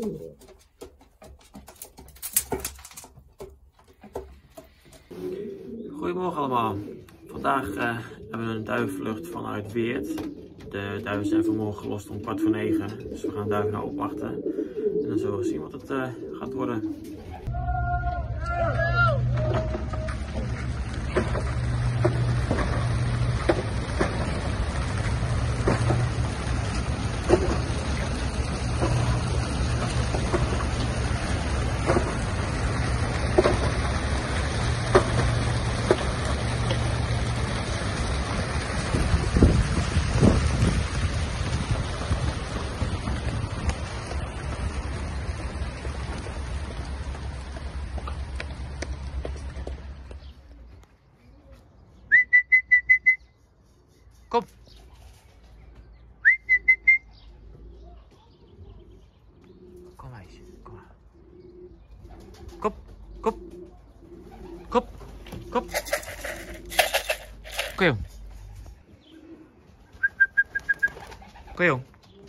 Goedemorgen allemaal. Vandaag hebben we een duivenvlucht vanuit Weert. De duiven zijn vanmorgen gelost om 8:45. Dus we gaan duiven nou opwachten. En dan zullen we zien wat het gaat worden. Kom. Kom meisje, kom maar. Kom, kom. Kom, kom. Kom jong. Kom jong.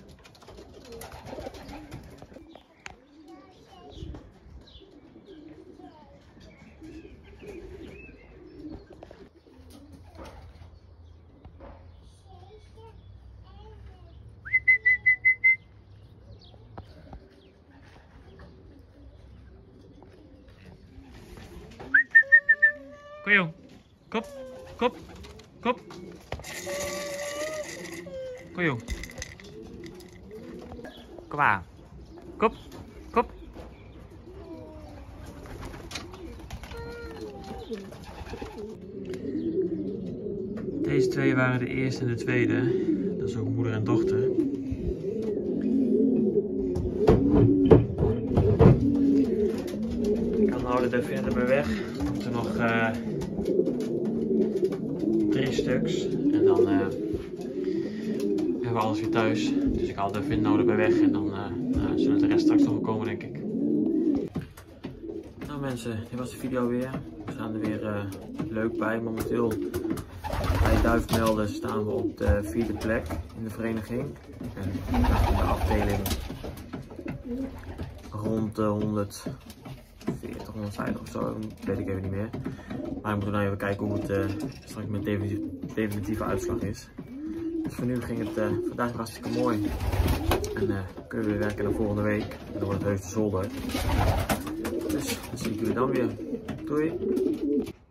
Kom jong. Kom. Kom. Kom. Kom jong. Kom aan. Kom. Kom. Deze twee waren de eerste en de tweede. Dat is ook moeder en dochter. Ik kan nou de delfinen erbij weg. Er nog 3 stuks en dan hebben we alles weer thuis. Dus ik haal de delfin bij weg en dan zullen de rest straks nog komen, denk ik. Nou mensen, dit was de video weer. We staan er weer leuk bij. Momenteel bij Duifmelden staan we op de 4e plek in de vereniging. En in de afdeling rond de 140, 150 of zo, weet ik even niet meer. Maar we moeten nou even kijken hoe het straks met definitieve uitslag is. Dus voor nu ging het vandaag weer hartstikke mooi. En kunnen we weer werken naar volgende week. En dan wordt het heus de zolder. Dus dan zie ik jullie dan weer. Doei!